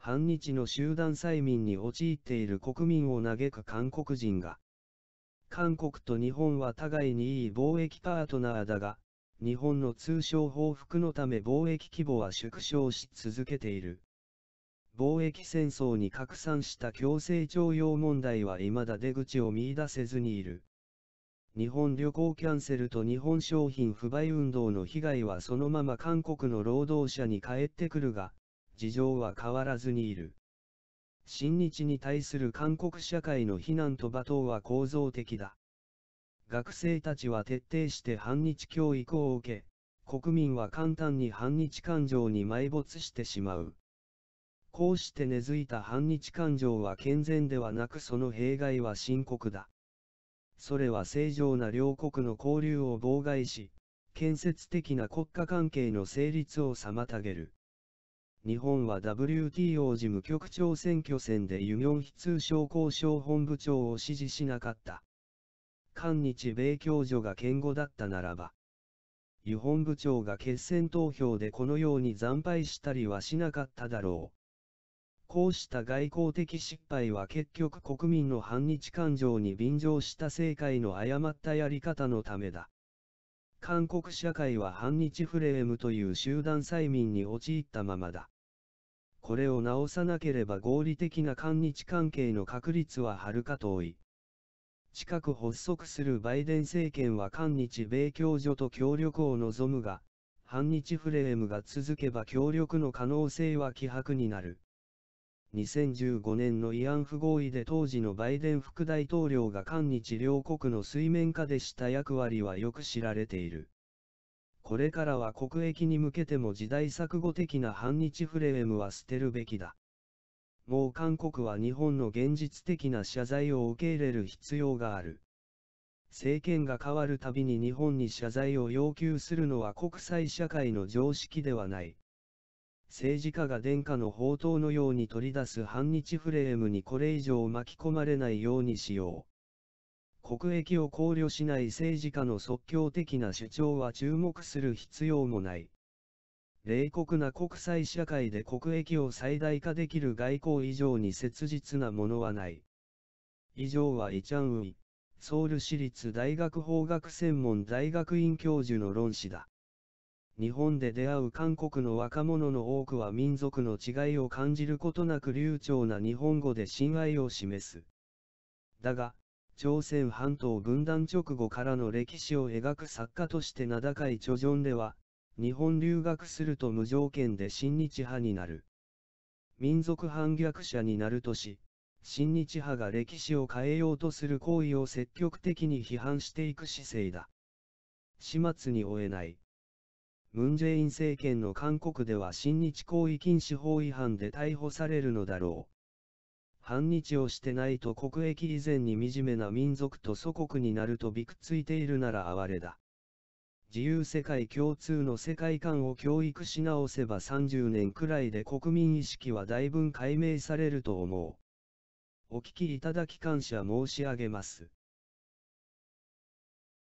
反日の集団催眠に陥っている国民を嘆く韓国人が、韓国と日本は互いにいい貿易パートナーだが、日本の通商報復のため貿易規模は縮小し続けている。貿易戦争に拡散した強制徴用問題は未だ出口を見出せずにいる。日本旅行キャンセルと日本商品不買運動の被害はそのまま韓国の労働者に返ってくるが、事情は変わらずにいる。親日に対する韓国社会の非難と罵倒は構造的だ。学生たちは徹底して反日教育を受け、国民は簡単に反日感情に埋没してしまう。こうして根付いた反日感情は健全ではなくその弊害は深刻だ。それは正常な両国の交流を妨害し、建設的な国家関係の成立を妨げる。日本は WTO 事務局長選挙戦でユニョンヒ通商交渉本部長を支持しなかった。韓日米共助が堅固だったならば、ユ本部長が決選投票でこのように惨敗したりはしなかっただろう。こうした外交的失敗は結局国民の反日感情に便乗した政界の誤ったやり方のためだ。韓国社会は反日フレームという集団催眠に陥ったままだ。これを直さなければ合理的な韓日関係の確立ははるか遠い。近く発足するバイデン政権は韓日米共助と協力を望むが、反日フレームが続けば協力の可能性は希薄になる。2015年の慰安婦合意で当時のバイデン副大統領が韓日両国の水面下でした役割はよく知られている。これからは国益に向けても時代錯誤的な反日フレームは捨てるべきだ。もう韓国は日本の現実的な謝罪を受け入れる必要がある。政権が変わるたびに日本に謝罪を要求するのは国際社会の常識ではない。政治家が殿下の宝刀のように取り出す反日フレームにこれ以上巻き込まれないようにしよう。国益を考慮しない政治家の即興的な主張は注目する必要もない。冷酷な国際社会で国益を最大化できる外交以上に切実なものはない。以上はイ・チャンウィ、ソウル市立大学法学専門大学院教授の論旨だ。日本で出会う韓国の若者の多くは民族の違いを感じることなく流暢な日本語で親愛を示す。だが、朝鮮半島分断直後からの歴史を描く作家として名高いチョジョンでは、日本留学すると無条件で親日派になる。民族反逆者になるとし、親日派が歴史を変えようとする行為を積極的に批判していく姿勢だ。始末に終えない。ムン・ジェイン政権の韓国では親日行為禁止法違反で逮捕されるのだろう。反日をしてないと国益以前に惨めな民族と祖国になるとびくついているなら哀れだ。自由世界共通の世界観を教育し直せば30年くらいで国民意識はだいぶ解明されると思う。お聞きいただき感謝申し上げます。